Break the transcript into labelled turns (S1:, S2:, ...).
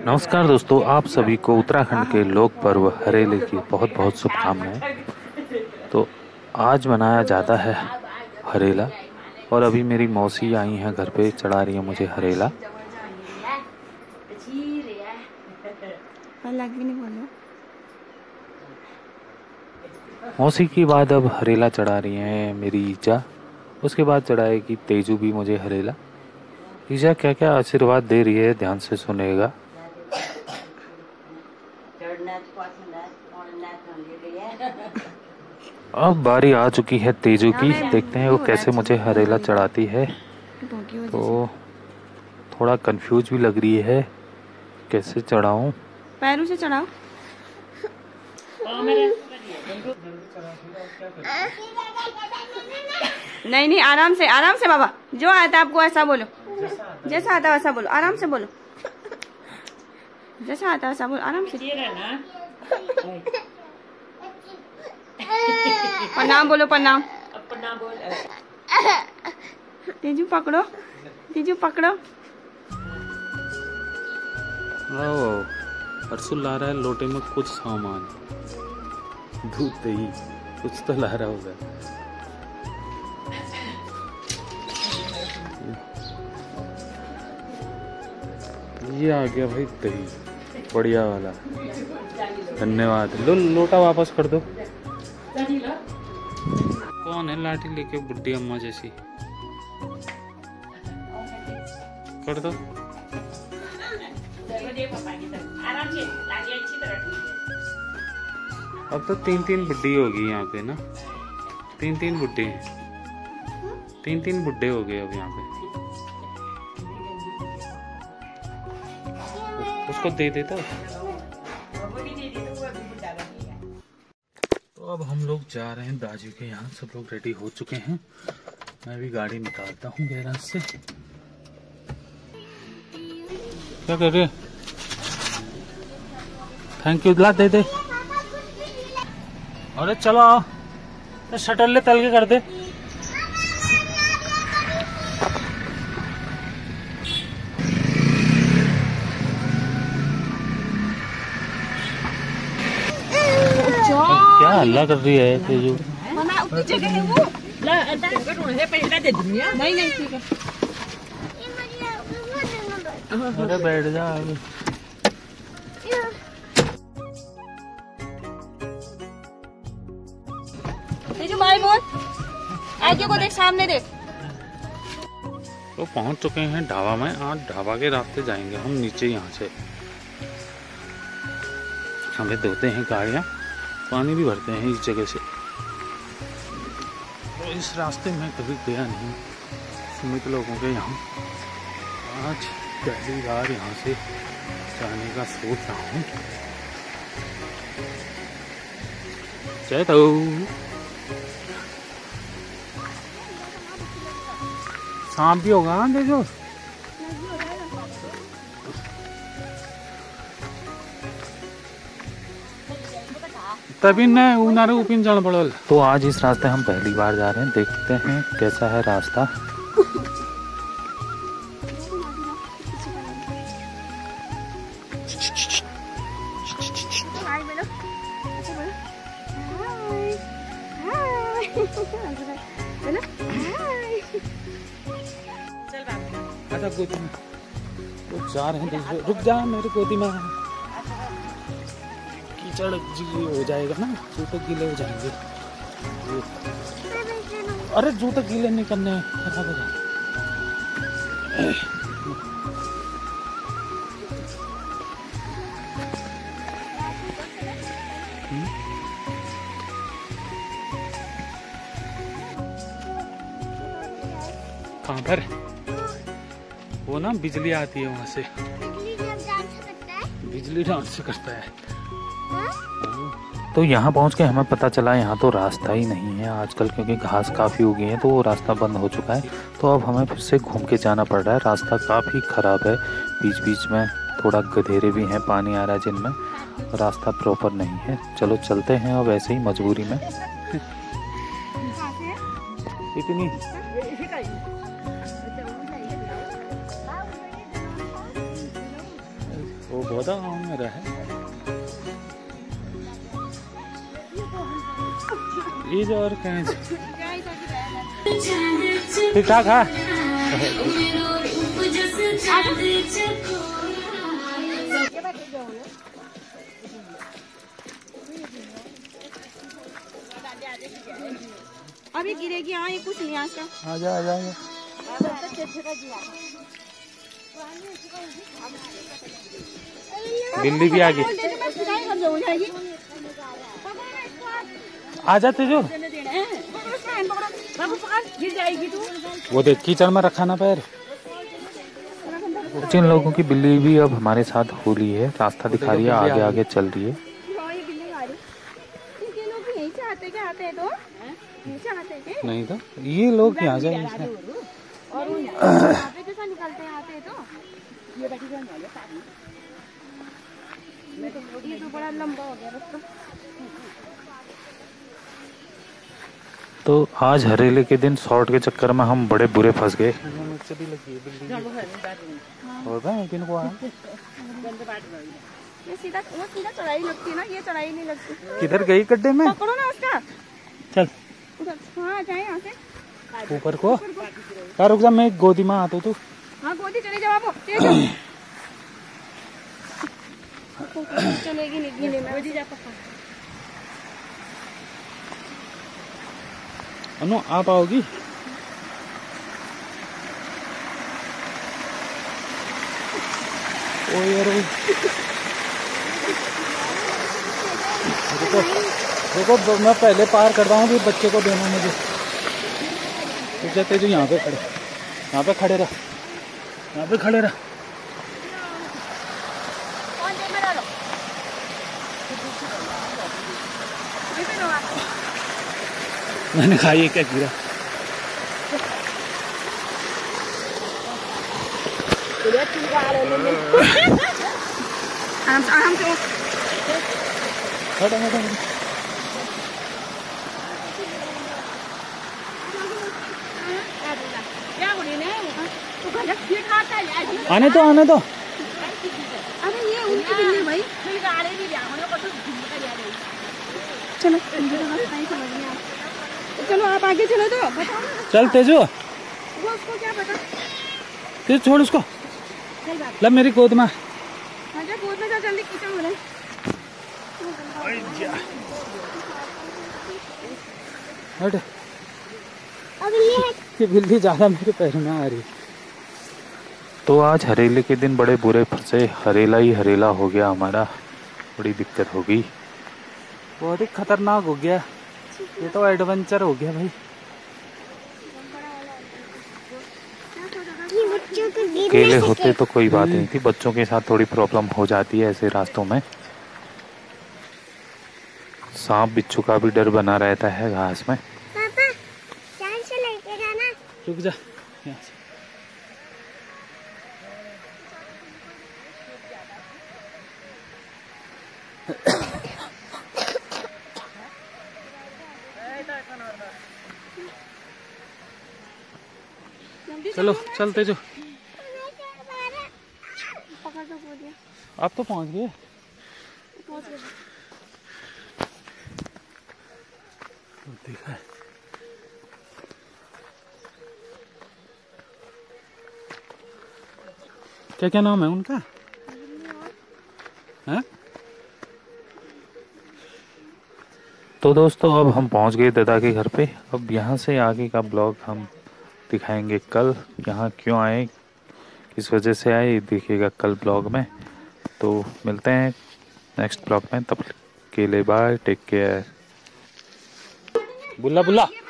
S1: नमस्कार दोस्तों, आप सभी को उत्तराखंड के लोक पर्व हरेले की बहुत बहुत शुभकामनाएं। तो आज मनाया जाता है हरेला और अभी मेरी मौसी आई हैं घर पे, चढ़ा रही है मुझे हरेला। मौसी की बाद अब हरेला चढ़ा रही हैं मेरी ईजा, उसके बाद चढ़ाएगी तेजू भी मुझे हरेला। ईजा क्या क्या आशीर्वाद दे रही है ध्यान से सुनेगा। अब बारी आ चुकी है तेजू की, देखते हैं वो कैसे मुझे हरेला चढ़ाती है। तो थोड़ा कंफ्यूज भी लग रही है, कैसे चढ़ाऊं।
S2: पैरों से चढ़ाओ। नहीं नहीं, आराम से बाबा, जो आता है आपको ऐसा बोलो, जैसा आता है वैसा बोलो, आराम से बोलो, जैसा आता है वैसा बोलो, आराम से। प्रणाम बोलो, प्रणाम। तेजू पकड़ो, तेजू पकड़ो।
S1: अर्सुल ला रहा है लोटे में कुछ सामान, दूध दही कुछ तो ला रहा होगा। ये आ गया भाई दही, बढ़िया वाला, धन्यवाद। लो लोटा वापस कर दो। कौन है लाठी लेके, बुड्ढी अम्मा जैसी? कर दो। अब तो तीन बुड्ढी होगी यहाँ पे ना, तीन बुड्ढे, तीन बुड्ढे हो गए अब यहाँ पे। उसको दे देता। तो अब हम लोग जा रहे हैं दाजू के यहाँ, सब लोग रेडी हो चुके हैं। मैं भी गाड़ी निकालता हूँ गैराज से। क्या कर रहे? थैंक यू, ला दे दे। अरे चलो आओ, शटर ले तल के कर दे। क्या हल्ला कर रही है तेजू?
S2: नहीं ठीक है।
S1: अरे बैठ जा आगे।
S2: तेजू बाय बोल, आगे को देख, सामने देख।
S1: तो पहुंच चुके हैं ढाबा में। आज ढाबा के रास्ते जाएंगे हम नीचे, यहाँ से हमें धोते हैं गाड़ियाँ, पानी भी भरते हैं इस जगह से। तो इस रास्ते में कभी गया नहीं, सुमित लोगों के यहाँ। आज पहली बार यहाँ से जाने का सोच रहा हूँ। जय तो सांप भी होगा, देखो। तभी न उनारे उपिन जाना पड़ल। तो आज इस रास्ते हम पहली बार जा रहे हैं, देखते हैं कैसा है रास्ता। गोदी में तो जा रहे हैं, रुक जा मेरी गोदी में। कीचड़ हो जाएगा ना, जूते गीले हो जाएंगे। अरे जूते गीले नहीं करने, खराब हो जाए। कहाँ पर? वो ना बिजली आती है वहां से, बिजली डांस से करता है। तो यहाँ पहुँच के हमें पता चला यहाँ तो रास्ता ही नहीं है आजकल, क्योंकि घास काफ़ी उगी है तो वो रास्ता बंद हो चुका है। तो अब हमें फिर से घूम के जाना पड़ रहा है। रास्ता काफ़ी ख़राब है, बीच बीच में थोड़ा गधेरे भी हैं, पानी आ रहा है जिनमें, रास्ता प्रॉपर नहीं है। चलो चलते हैं अब ऐसे ही मजबूरी में। इतनी वो बहुत गाँव में रहा है ये जो और कहीं ठीक ठाक है।
S2: अभी गिरेगी। हाँ ये कुछ नहीं आता।
S1: आ जा आ जा। बिल्ली भी आ गई। आ जाते जो
S2: गिर जाएगी तू।
S1: वो देख कीचड़ में रखा ना पैर। जिन लोगों की बिल्ली भी अब हमारे साथ हो रही है, रास्ता दिखा रही है, आगे आगे चल रही है। नहीं तो ये लोग यहाँ से
S2: और यहाँ पे कैसा निकलते हैं आते तो ये तो बड़ा लंबा हो गया रास्ता।
S1: तो आज हरेले के दिन शॉर्ट के चक्कर में हम बड़े बुरे फंस गए।
S2: ये सीधा चढ़ाई लगती है ना, ये चढ़ाई नहीं लगती।
S1: किधर गई गड्ढे में?
S2: पकड़ो ना उसका।
S1: चल
S2: हाँ जाए यहाँ से
S1: ऊपर को। यार रुक जा, मैं गोदी में आता हूँ। तू
S2: हाँ गोदी चले जाओ आप। चलेगी नहीं गीले में।
S1: अनु आप आओगी? ओ यार देखो मैं पहले पार कर रहा हूँ, बच्चे को देना मुझे। रुक जाते जो यहाँ पे खड़े रह, यहाँ पे खड़े रह। मैंने कहा ये क्या गिरा।
S2: आराम से
S1: आने दो।
S2: अरे ये उनकी बिल्ली भाई। चलो चलो आप आगे चलो तो बताओ।
S1: चल तेजू,
S2: वो उसको क्या पता।
S1: तेजू छोड़ उसको, लब मेरी गोद में।
S2: आजा गोद में जा, जल्दी कीचड़ हो रहा है। अब ये
S1: बिल्ली ज्यादा मेरे पैर में आ रही। तो आज हरेले के दिन बड़े बुरे फंसे, हरेला ही हरेला हो गया हमारा, बड़ी दिक्कत हो गई। बहुत ही खतरनाक हो गया ये तो, एडवेंचर हो गया भाई। अकेले होते तो कोई बात नहीं थी, बच्चों के साथ थोड़ी प्रॉब्लम हो जाती है ऐसे रास्तों में। सांप बिच्छू का भी डर बना रहता है घास में।
S2: पापा ध्यान से लेके जाना।
S1: रुक जा यहाँ से। चलो चलते जो। आप तो पहुंच गए। देखा है क्या क्या नाम है उनका? है? तो दोस्तों अब हम पहुंच गए दादा के घर पे। अब यहाँ से आगे का ब्लॉग हम दिखाएंगे कल। यहाँ क्यों आए, किस वजह से आए, देखिएगा कल ब्लॉग में। तो मिलते हैं नेक्स्ट ब्लॉग में, तब के लिए बाय, टेक केयर। बुल्ला बुल्ला।